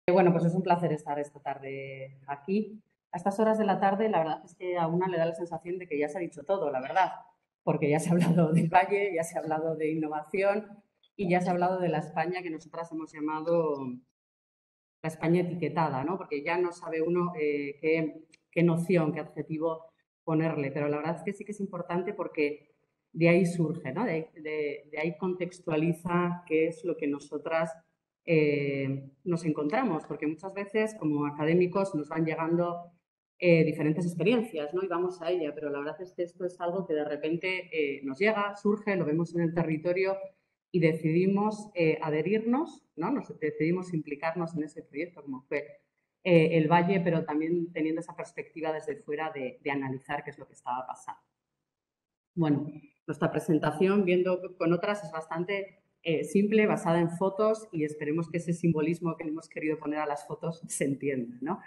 Bueno, pues es un placer estar esta tarde aquí. A estas horas de la tarde, la verdad es que a una le da la sensación de que ya se ha dicho todo, la verdad, porque ya se ha hablado del Valle, ya se ha hablado de innovación y ya se ha hablado de la España que nosotras hemos llamado la España etiquetada, ¿no? Porque ya no sabe uno qué noción, qué adjetivo ponerle, pero la verdad es que sí que es importante porque de ahí surge, ¿no? De ahí contextualiza qué es lo que nosotras nos encontramos, porque muchas veces como académicos nos van llegando diferentes experiencias, ¿no? Y vamos a ella, pero la verdad es que esto es algo que de repente nos llega, surge, lo vemos en el territorio y decidimos adherirnos, ¿no? Decidimos implicarnos en ese proyecto, como fue el Valle, pero también teniendo esa perspectiva desde fuera de analizar qué es lo que estaba pasando. Bueno, nuestra presentación, viendo con otras, es bastante simple, basada en fotos y esperemos que ese simbolismo que hemos querido poner a las fotos se entienda, ¿no?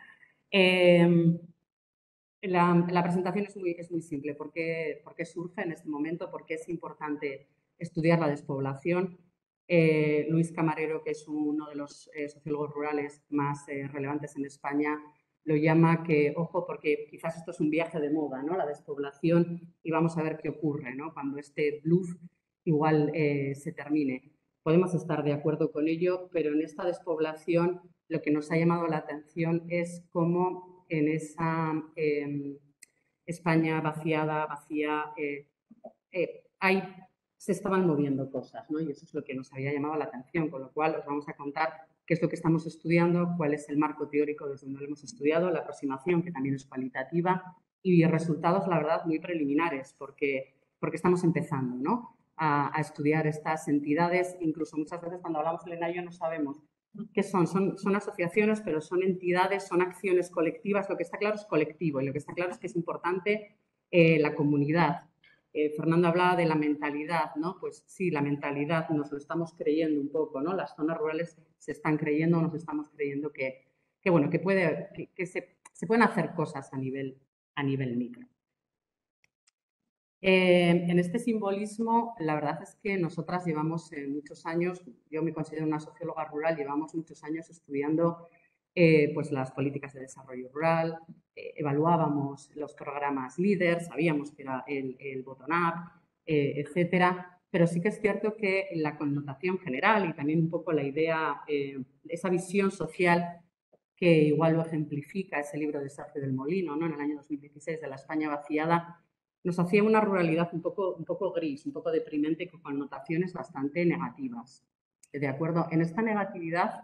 La presentación es muy simple. ¿Por qué surge en este momento? ¿Por qué es importante estudiar la despoblación? Luis Camarero, que es uno de los sociólogos rurales más relevantes en España, lo llama que, ojo, porque quizás esto es un viaje de moda, ¿no? La despoblación, y vamos a ver qué ocurre, ¿no? Cuando este bluff igual se termine. Podemos estar de acuerdo con ello, pero en esta despoblación lo que nos ha llamado la atención es cómo en esa España vaciada, vacía, hay, se estaban moviendo cosas, ¿no? Y eso es lo que nos había llamado la atención, con lo cual os vamos a contar qué es lo que estamos estudiando, cuál es el marco teórico desde donde lo hemos estudiado, la aproximación, que también es cualitativa, y resultados, la verdad, muy preliminares, porque estamos empezando, ¿no? A estudiar estas entidades, incluso muchas veces cuando hablamos Elena y yo no sabemos qué son asociaciones, pero son entidades, son acciones colectivas. Lo que está claro es colectivo y lo que está claro es que es importante la comunidad. Fernando hablaba de la mentalidad, ¿no? Pues sí, la mentalidad nos lo estamos creyendo un poco, ¿no? Las zonas rurales se están creyendo, nos estamos creyendo que bueno, que se pueden hacer cosas a nivel micro. En este simbolismo, la verdad es que nosotras llevamos muchos años, yo me considero una socióloga rural, llevamos muchos años estudiando pues las políticas de desarrollo rural, evaluábamos los programas líder, sabíamos que era el bottom-up, etcétera, pero sí que es cierto que la connotación general y también un poco la idea, esa visión social que igual lo ejemplifica ese libro de Sergio del Molino, ¿no? En el año 2016, de la España vaciada, nos hacía una ruralidad un poco gris, un poco deprimente, con connotaciones bastante negativas. ¿De acuerdo? En esta negatividad,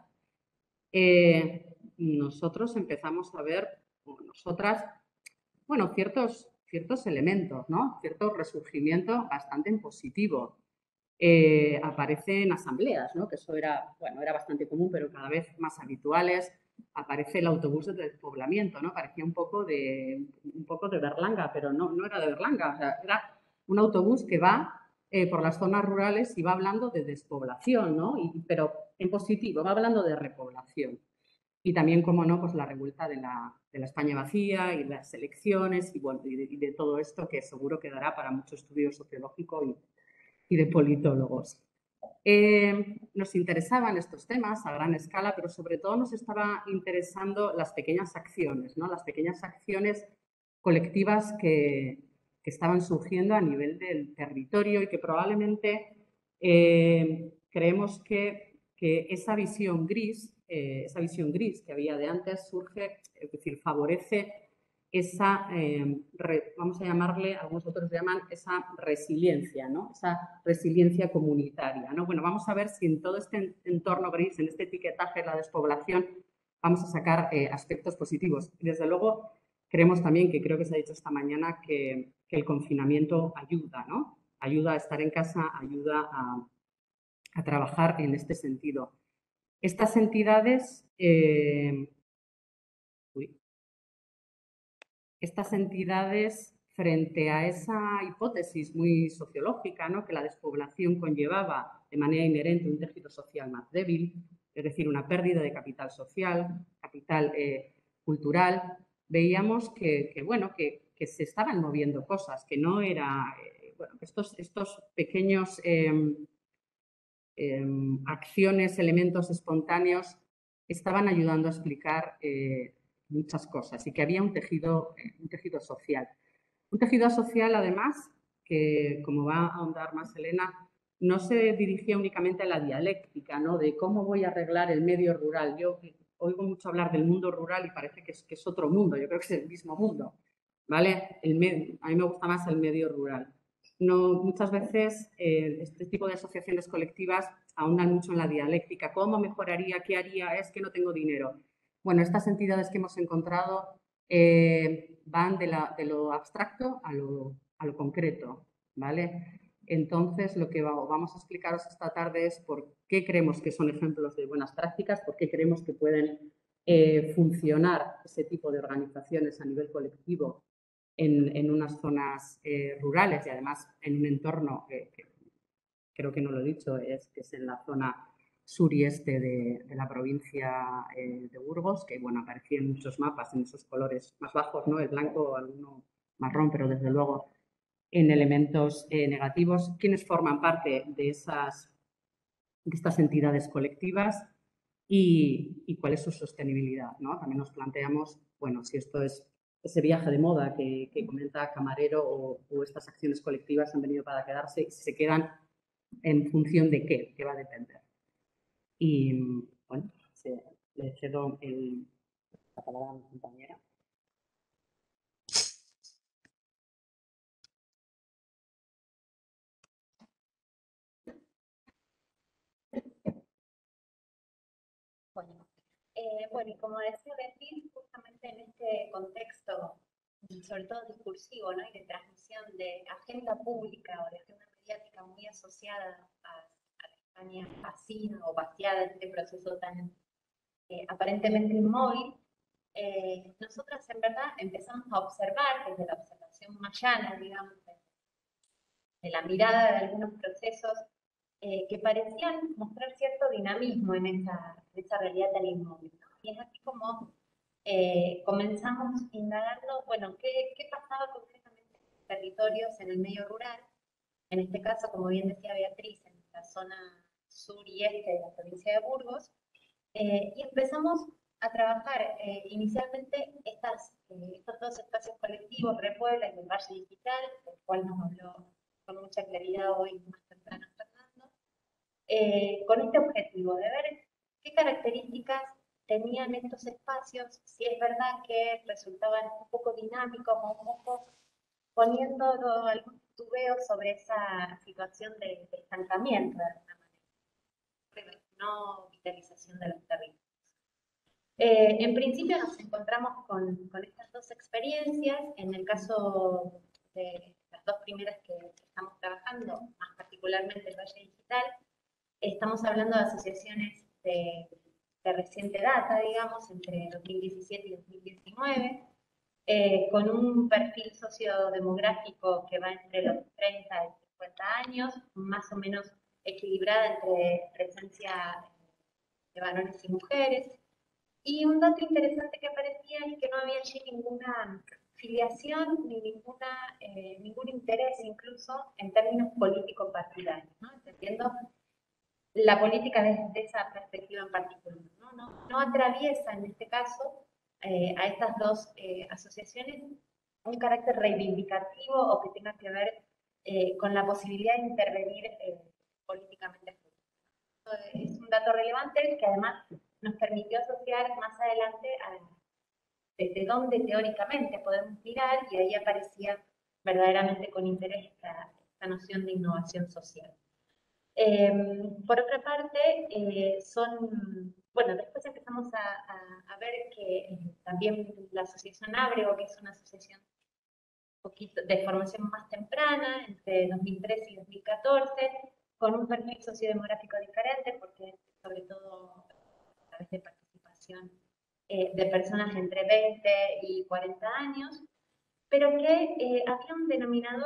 nosotros empezamos a ver, o nosotras, bueno, ciertos elementos, ¿no? Cierto resurgimiento bastante en positivo. Aparecen asambleas, ¿no? Que eso era, bueno, era bastante común, pero cada vez más habituales. Aparece el autobús de despoblamiento, ¿no? Parecía un poco de Berlanga, pero no era de Berlanga, o sea, era un autobús que va por las zonas rurales y va hablando de despoblación, ¿no? Pero en positivo, va hablando de repoblación. Y también, como no, pues la revuelta de la España vacía y las elecciones y, bueno, y de todo esto que seguro quedará para mucho estudio sociológico y de politólogos. Nos interesaban estos temas a gran escala, pero sobre todo nos estaba interesando las pequeñas acciones, ¿no? Las pequeñas acciones colectivas que estaban surgiendo a nivel del territorio y que probablemente creemos que esa visión gris que había de antes surge, es decir, favorece esa, vamos a llamarle, algunos autores llaman esa resiliencia, ¿no? Esa resiliencia comunitaria, ¿no? Bueno, vamos a ver si en todo este entorno gris, en este etiquetaje de la despoblación, vamos a sacar aspectos positivos. Y desde luego, creemos también, que creo que se ha dicho esta mañana, que el confinamiento ayuda, ¿no? Ayuda a estar en casa, ayuda a trabajar en este sentido. Estas entidades, estas entidades, frente a esa hipótesis muy sociológica, ¿no? Que la despoblación conllevaba de manera inherente un tejido social más débil, es decir, una pérdida de capital social, capital cultural, veíamos bueno, que se estaban moviendo cosas, que no era, bueno, estos pequeños acciones, elementos espontáneos estaban ayudando a explicar muchas cosas y que había un tejido social. Un tejido social, además, que, como va a ahondar más Elena, no se dirigía únicamente a la dialéctica, ¿no? De cómo voy a arreglar el medio rural. Yo oigo mucho hablar del mundo rural y parece que es otro mundo. Yo creo que es el mismo mundo, ¿vale? A mí me gusta más el medio rural. No, muchas veces este tipo de asociaciones colectivas ahondan mucho en la dialéctica. ¿Cómo mejoraría? ¿Qué haría? Es que no tengo dinero. Bueno, estas entidades que hemos encontrado van de lo abstracto a lo concreto, ¿vale? Entonces, lo que vamos a explicaros esta tarde es por qué creemos que son ejemplos de buenas prácticas, por qué creemos que pueden funcionar ese tipo de organizaciones a nivel colectivo en unas zonas rurales y además en un entorno que creo que no lo he dicho, que es en la zona sur y este de la provincia de Burgos, que bueno, aparecía en muchos mapas, en esos colores más bajos, ¿no? El blanco, alguno marrón, pero desde luego en elementos negativos. ¿Quiénes forman parte de estas entidades colectivas y cuál es su sostenibilidad, ¿no? También nos planteamos, bueno, si esto es ese viaje de moda que comenta Camarero o estas acciones colectivas han venido para quedarse y si se quedan en función de qué va a depender. Y bueno, le cedo la palabra a mi compañera. Bueno, y como decía Beatriz, justamente en este contexto, sobre todo discursivo, ¿no? Y de transmisión de agenda pública o de agenda mediática muy asociada a la España vacía o vaciada en este proceso tan aparentemente inmóvil, nosotras en verdad empezamos a observar desde la observación más llana, digamos, de la mirada de algunos procesos que parecían mostrar cierto dinamismo en esa realidad tan inmóvil, ¿no? Y es así como comenzamos indagando, bueno, ¿qué pasaba concretamente en los territorios en el medio rural? En este caso, como bien decía Beatriz, en la zona sur y este de la provincia de Burgos, y empezamos a trabajar inicialmente estos dos espacios colectivos, Repuebla y el Valle Digital, del cual nos habló con mucha claridad hoy más temprano Fernando, con este objetivo de ver qué características tenían estos espacios, si es verdad que resultaban un poco dinámicos o un poco poniendo algún tubeo sobre esa situación de estancamiento de alguna manera, no vitalización de los territorios. En principio nos encontramos con estas dos experiencias. En el caso de las dos primeras que estamos trabajando, más particularmente el Valle Digital, estamos hablando de asociaciones de reciente data, digamos, entre 2017 y 2019, con un perfil sociodemográfico que va entre los 30 y 50 años, más o menos equilibrada entre presencia de varones y mujeres. Y un dato interesante que aparecía es que no había allí ninguna filiación ni ningún interés incluso en términos políticos partidarios, ¿no? Entendiendo la política desde esa perspectiva en particular. No atraviesa en este caso a estas dos asociaciones un carácter reivindicativo o que tenga que ver con la posibilidad de intervenir políticamente. Es un dato relevante que además nos permitió asociar más adelante desde dónde teóricamente podemos mirar, y ahí aparecía verdaderamente con interés esta noción de innovación social. Por otra parte, bueno, después empezamos a ver que también la asociación Ábrego, que es una asociación de formación más temprana, entre 2013 y 2014, con un perfil sociodemográfico diferente, porque sobre todo a través de participación de personas entre 20 y 40 años, pero que hay un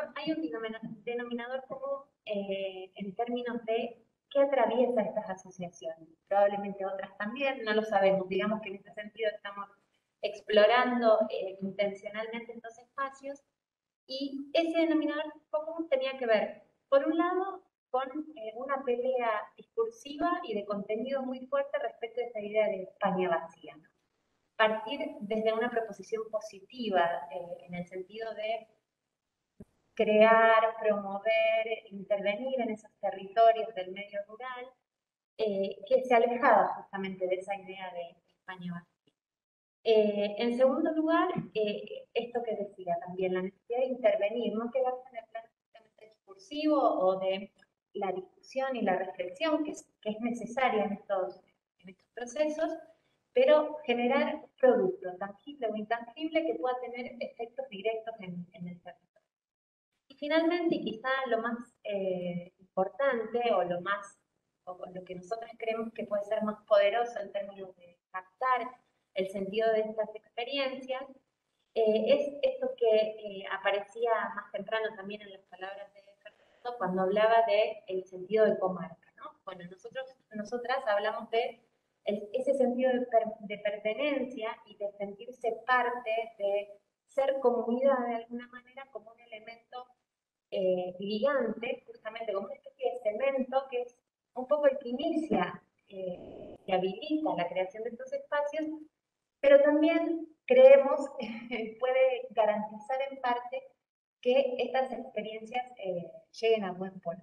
denominador común en términos de qué atraviesa estas asociaciones. Probablemente otras también, no lo sabemos. Digamos que en este sentido estamos explorando intencionalmente estos espacios, y ese denominador común tenía que ver, por un lado, con una pelea discursiva y de contenido muy fuerte respecto a esta idea de España vacía, ¿no? Partir desde una proposición positiva, en el sentido de crear, promover, intervenir en esos territorios del medio rural, que se alejaba justamente de esa idea de España vacía. En segundo lugar, esto que decía también, la necesidad de intervenir, no quedarse en el plano justamente discursivo o de la discusión y la reflexión que es necesaria en estos procesos, pero generar un producto tangible o intangible que pueda tener efectos directos en el territorio. Y finalmente, y quizá lo más importante o lo que nosotros creemos que puede ser más poderoso en términos de captar el sentido de estas experiencias, es esto que aparecía más temprano también en las palabras de Fernando cuando hablaba del sentido de comarca, ¿no? Bueno, nosotras hablamos de ese sentido de pertenencia y de sentirse parte, de ser comunidad de alguna manera como un elemento ligante, justamente como una especie de cemento que es un poco el que inicia, que habilita la creación de estos espacios, pero también creemos que puede garantizar en parte que estas experiencias lleguen a buen puerto.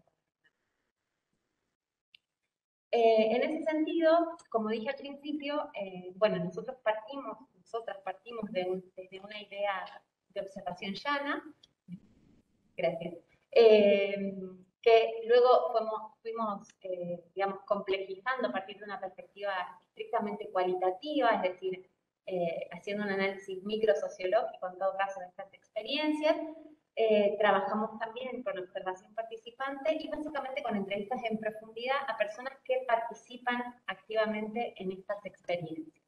En ese sentido, como dije al principio, bueno, nosotras partimos desde una idea de observación llana, gracias, que luego fuimos digamos, complejizando a partir de una perspectiva estrictamente cualitativa, es decir, haciendo un análisis microsociológico en todo caso de estas experiencias. Trabajamos también con observación participante y básicamente con entrevistas en profundidad a personas que participan activamente en estas experiencias.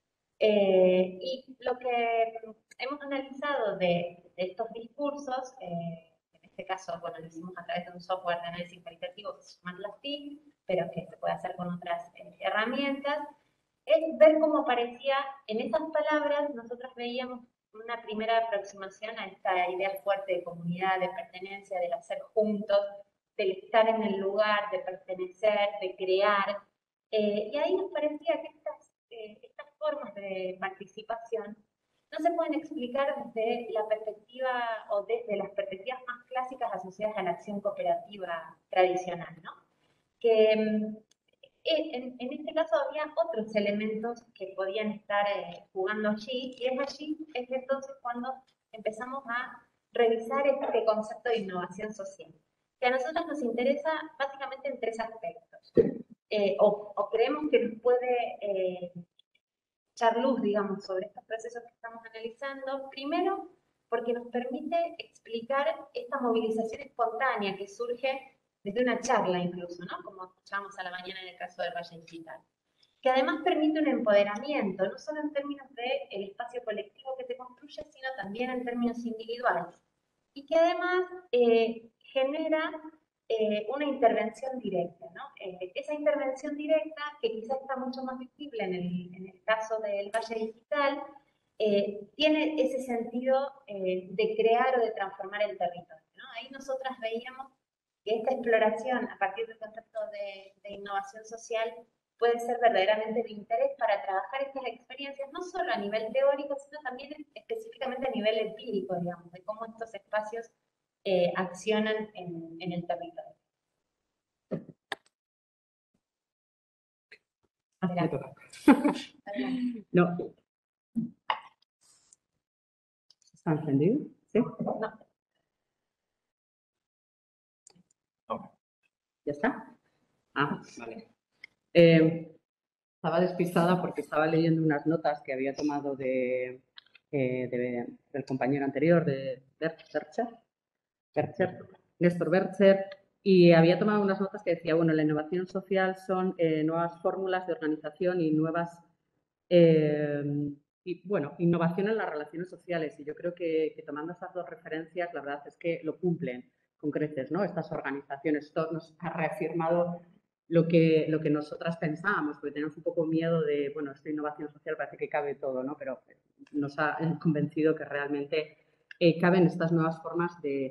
Y lo que hemos analizado de estos discursos, en este caso, bueno, lo hicimos a través de un software de análisis cualitativo que se llama Atlas-TIC, pero que se puede hacer con otras herramientas, es ver cómo aparecía en esas palabras. Nosotros veíamos una primera aproximación a esta idea fuerte de comunidad, de pertenencia, del hacer juntos, del estar en el lugar, de pertenecer, de crear. Y ahí nos parecía que estas formas de participación no se pueden explicar desde la perspectiva o desde las perspectivas más clásicas asociadas a la acción cooperativa tradicional, ¿no? Que en este caso había otros elementos que podían estar jugando allí, y es entonces cuando empezamos a revisar este concepto de innovación social, que a nosotros nos interesa básicamente en tres aspectos. O creemos que nos puede echar luz, digamos, sobre estos procesos que estamos analizando. Primero, porque nos permite explicar esta movilización espontánea que surge desde una charla incluso, ¿no? Como escuchábamos a la mañana en el caso del Valle Digital. Que además permite un empoderamiento, no solo en términos del espacio colectivo que se construye, sino también en términos individuales. Y que además genera una intervención directa, ¿no? Esa intervención directa, que quizás está mucho más visible en el caso del Valle Digital, tiene ese sentido de crear o de transformar el territorio, ¿no? Ahí nosotras veíamos que esta exploración a partir del concepto de innovación social puede ser verdaderamente de interés para trabajar estas experiencias, no solo a nivel teórico, sino también específicamente a nivel empírico, digamos, de cómo estos espacios accionan en el territorio. Me toca. No. ¿Está encendido? ¿Sí? No. ¿Ya está? Ah, vale. Estaba despistada porque estaba leyendo unas notas que había tomado del compañero anterior, de Néstor Bercher, y había tomado unas notas que decía, bueno, la innovación social son nuevas fórmulas de organización y nuevas, innovación en las relaciones sociales. Y yo creo que tomando esas dos referencias, la verdad es que lo cumplen con creces, ¿no? Estas organizaciones. Esto nos ha reafirmado lo que nosotras pensábamos, porque tenemos un poco miedo de, bueno, esta innovación social parece que cabe todo, ¿no? Pero nos ha convencido que realmente caben estas nuevas formas de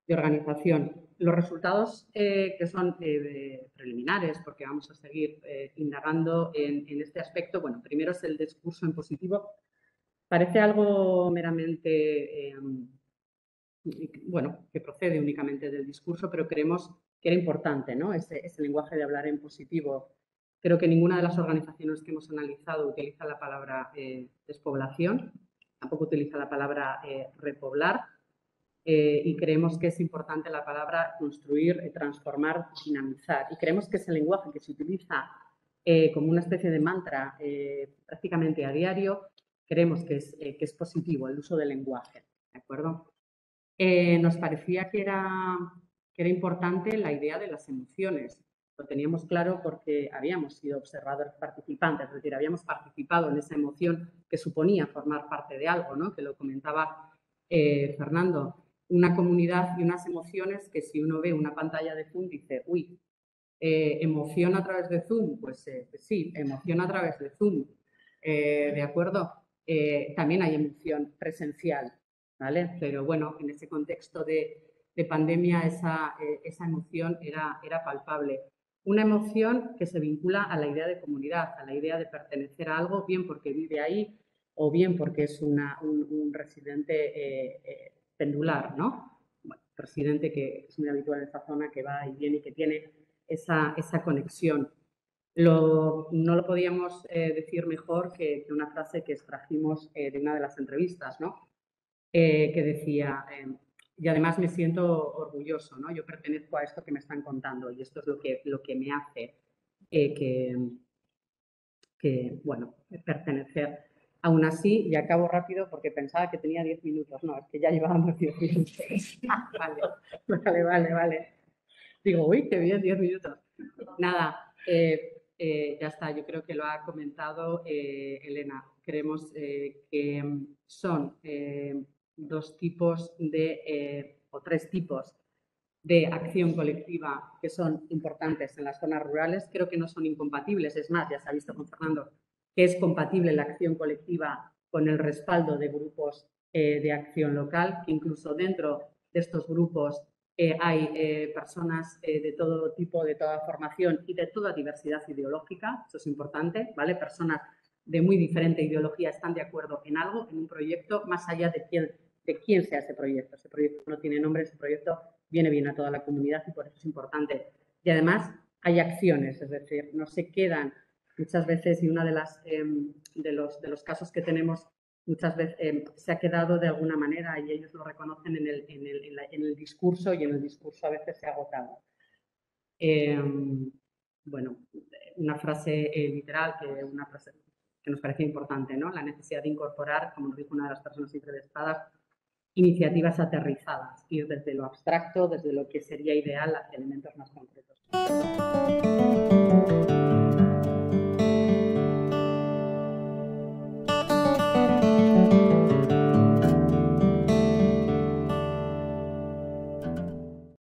organización. Los resultados que son preliminares, porque vamos a seguir indagando en este aspecto, bueno, primero es el discurso en positivo. Parece algo meramente, bueno, que procede únicamente del discurso, pero creemos que era importante, ¿no? Ese lenguaje de hablar en positivo. Creo que ninguna de las organizaciones que hemos analizado utiliza la palabra despoblación, tampoco utiliza la palabra repoblar, y creemos que es importante la palabra construir, transformar, dinamizar. Y creemos que ese lenguaje que se utiliza como una especie de mantra prácticamente a diario, creemos que es positivo el uso del lenguaje, ¿de acuerdo? Nos parecía que era importante la idea de las emociones. Lo teníamos claro porque habíamos sido observadores participantes, es decir, habíamos participado en esa emoción que suponía formar parte de algo, ¿no? Que lo comentaba Fernando. Una comunidad y unas emociones que si uno ve una pantalla de Zoom dice, uy, emoción a través de Zoom, pues sí, emoción a través de Zoom, ¿de acuerdo? También hay emoción presencial, ¿vale? Pero bueno, en ese contexto de pandemia esa emoción era palpable. Una emoción que se vincula a la idea de comunidad, a la idea de pertenecer a algo, bien porque vive ahí o bien porque es un residente pendular, ¿no? Bueno, residente que es muy habitual en esta zona, que va y viene y que tiene esa conexión. No lo podíamos decir mejor que una frase que extrajimos de una de las entrevistas, ¿no? Que decía, y además me siento orgulloso, ¿no? Yo pertenezco a esto que me están contando y esto es lo que me hace bueno, pertenecer. Aún así, y acabo rápido porque pensaba que tenía 10 minutos. No, es que ya llevábamos 10 minutos. Vale. Digo, uy, qué bien, 10 minutos. Nada, ya está. Yo creo que lo ha comentado Elena. Creemos que son dos tipos o tres tipos de acción colectiva que son importantes en las zonas rurales. Creo que no son incompatibles. Es más, ya se ha visto con Fernando que es compatible la acción colectiva con el respaldo de grupos de acción local, que incluso dentro de estos grupos hay personas de todo tipo, de toda formación y de toda diversidad ideológica. Eso es importante, ¿vale? Personas de muy diferente ideología están de acuerdo en algo, en un proyecto, más allá de quién sea ese proyecto. Ese proyecto no tiene nombre, ese proyecto viene bien a toda la comunidad y por eso es importante. Y además hay acciones, es decir, no se quedan muchas veces, y uno de los casos que tenemos muchas veces se ha quedado de alguna manera y ellos lo reconocen en el discurso y en el discurso a veces se ha agotado. Bueno, una frase literal, una frase que nos parece importante, ¿no? La necesidad de incorporar, como nos dijo una de las personas entrevistadas, iniciativas aterrizadas, ir desde lo abstracto, desde lo que sería ideal, hacia elementos más concretos.